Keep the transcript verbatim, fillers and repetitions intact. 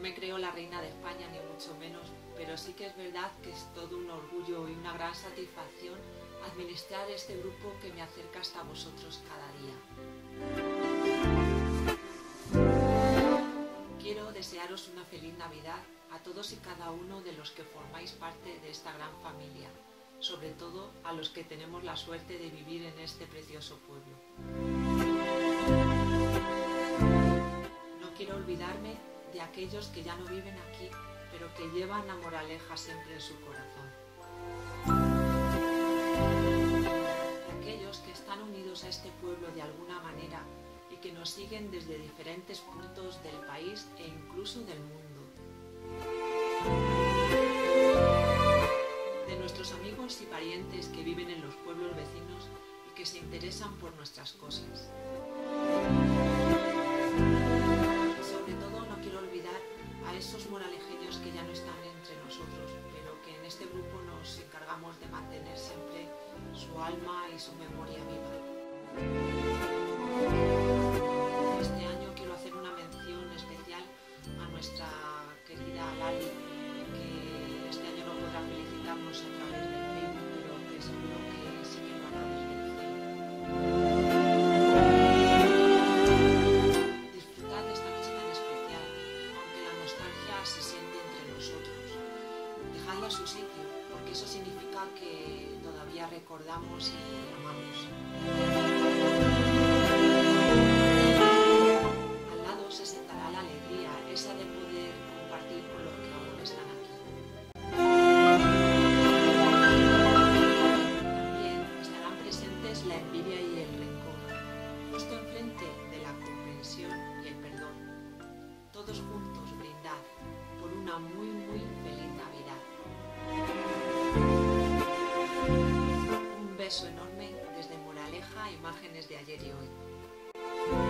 me creo la reina de España, ni mucho menos, pero sí que es verdad que es todo un orgullo y una gran satisfacción administrar este grupo que me acerca hasta vosotros cada día. Quiero desearos una feliz Navidad a todos y cada uno de los que formáis parte de esta gran familia, sobre todo a los que tenemos la suerte de vivir en este precioso pueblo. No quiero olvidarme de aquellos que ya no viven aquí, pero que llevan a Moraleja siempre en su corazón. De aquellos que están unidos a este pueblo de alguna manera y que nos siguen desde diferentes puntos del país e incluso del mundo. De nuestros amigos y parientes que viven en los pueblos vecinos y que se interesan por nuestras cosas. A esos moralejeños que ya no están entre nosotros, pero que en este grupo nos encargamos de mantener siempre su alma y su memoria viva. Este año quiero hacer una mención especial a nuestra querida Lali, que este año no podrá felicitarnos a través del Facebook, pero que seguro que sí que lo hará desde el cielo. Se siente entre nosotros. Dejadla a su sitio, porque eso significa que todavía recordamos y amamos. Al lado se sentará la alegría, esa de poder compartir con los que aún están aquí. También estarán presentes la envidia y el rencor, justo enfrente de la comprensión y el perdón. Todos juntos brindad por una muy muy feliz Navidad. Un beso enorme desde Moraleja, imágenes de ayer y hoy.